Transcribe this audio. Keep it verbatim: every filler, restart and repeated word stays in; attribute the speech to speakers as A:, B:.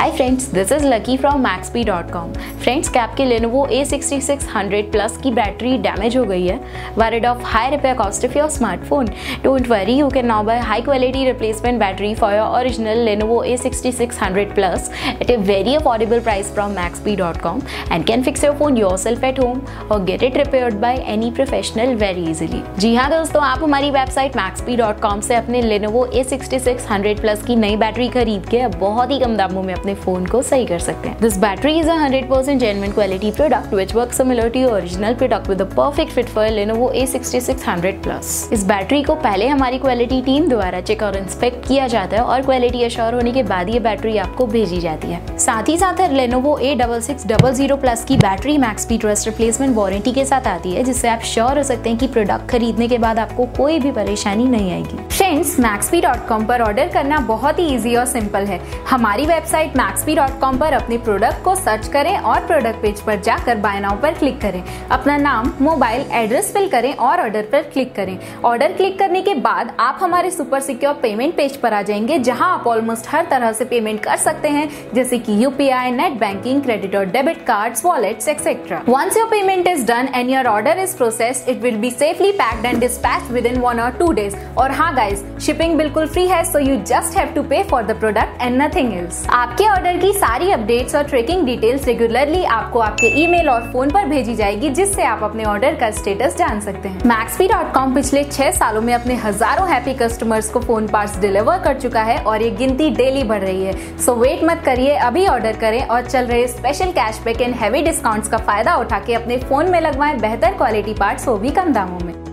A: Hi friends, this is Lucky from maxp dot com. Friends, क्या आपके Lenovo A sixty six hundred plus की battery damage हो गई है? Worried of high repair cost of your smartphone? Don't worry, you can now buy high quality replacement battery for your original Lenovo A sixty six hundred Plus at a very affordable price from maxp dot com and can fix your phone yourself at home or get it repaired by any professional very easily. जी हाँ दोस्तों, आप हमारी website maxp dot com से अपने Lenovo A sixty six hundred Plus की नई battery खरीद के अब बहुत ही कम दामों में अपने फोन को सही कर सकते हैं. This battery is a one hundred percent genuine quality product which works similar to your original product with a perfect fit for Lenovo A sixty six hundred Plus. इस बैटरी को पहले हमारी क्वालिटी टीम द्वारा check और inspect किया जाता है और क्वालिटी अश्योर होने के बाद ये बैटरी आपको भेजी जाती है. साथ ही साथ Lenovo A six six zero zero Plus की battery maxp trust replacement warranty के साथ आती है, जिससे आप श्योर हो सकते हैं कि प्रोडक्ट खरीदने के बाद आपको कोई भी परेशानी नहीं आएगी. फ्रेंड्स, maxp dot com पर ऑर्डर करना बहुत ही इजी और सिंपल है. हमारी वेबसाइट maxp dot com पर अपने प्रोडक्ट को सर्च करें और प्रोडक्ट पेज पर जाकर बाय नाउ पर क्लिक करें. अपना नाम, मोबाइल, एड्रेस फिल करें और ऑर्डर पर क्लिक करें. ऑर्डर क्लिक करने के बाद आप हमारे सुपर सिक्योर पेमेंट पेज पर आ जाएंगे, जहां आप ऑलमोस्ट हर तरह से पेमेंट कर सकते हैं, जैसे कि यूपीआई, नेट बैंकिंग, क्रेडिट और debit cards, wallets etcetera. Once your payment is done and your order is processed, it will be safely packed and dispatched within one और टू डेज. और हाँ guys, shipping बिल्कुल free है, so you just have to pay for the product and nothing else. आपके order की सारी updates और tracking details regularly आपको आपके ईमेल और फोन पर भेजी जाएगी, जिससे आप अपने ऑर्डर का स्टेटस जान सकते हैं. maxp dot com पिछले छह सालों में अपने हजारों हैप्पी कस्टमर्स को फोन पार्ट्स डिलीवर कर चुका है और ये गिनती डेली बढ़ रही है. सो वेट मत करिए, अभी ऑर्डर करें और चल रहे special cashback and heavy discounts का फायदा उठा के अपने फोन में लगवाएं बेहतर क्वालिटी पार्ट्स, वो भी कम दामों में.